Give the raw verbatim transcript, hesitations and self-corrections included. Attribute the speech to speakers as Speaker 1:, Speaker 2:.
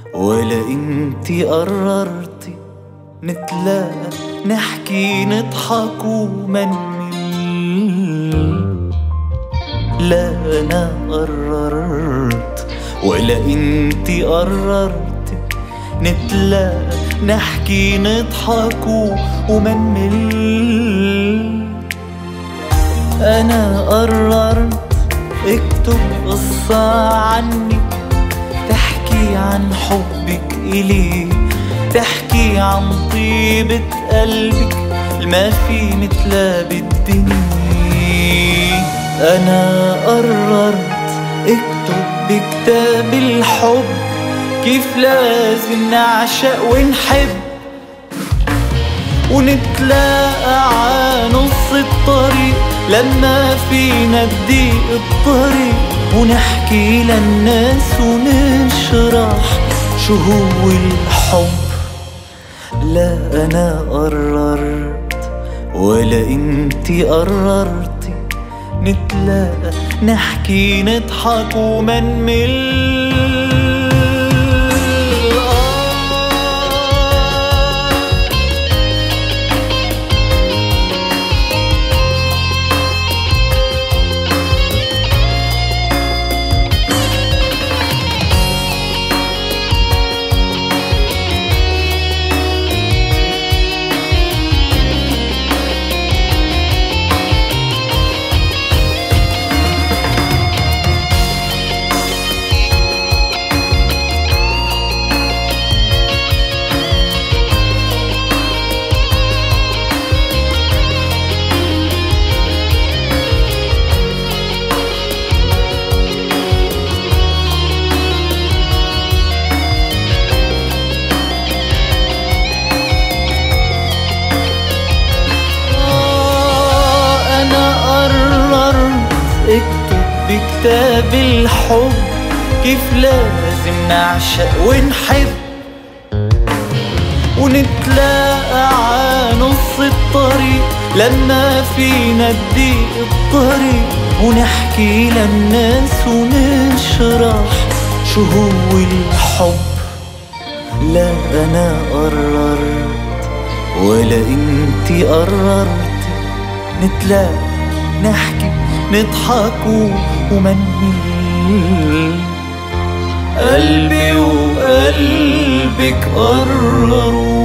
Speaker 1: ولا انتي قررتي نتلاقى نحكي نضحك وما نمل. لا انا قررت ولا انتي قررتي نتلاقى نحكي نضحك وما نمل. انا قررت اكتب قصة عني تحكي عن حبك إلي، تحكي عن طيبة قلبك ما في مثلها بالدنيا. أنا قررت اكتب بكتاب الحب كيف لازم نعشق ونحب، ونتلاقى عنص الطريق لما فينا تضيق الطريق، ونحكي للناس ونشرح شو هو الحب. لا أنا قررت ولا انتي قررتي نتلاقى نحكي نضحك وما نمل. اكتب بكتاب الحب كيف لازم نعشق ونحب، ونتلاقى عنص الطريق لما فينا تضيق الطريق، ونحكي للناس ونشرح شو هو الحب. لا أنا قررت ولا انتي قررتي نتلاقى نحكي نضحك وما نمل. قلبي وقلبك قرروا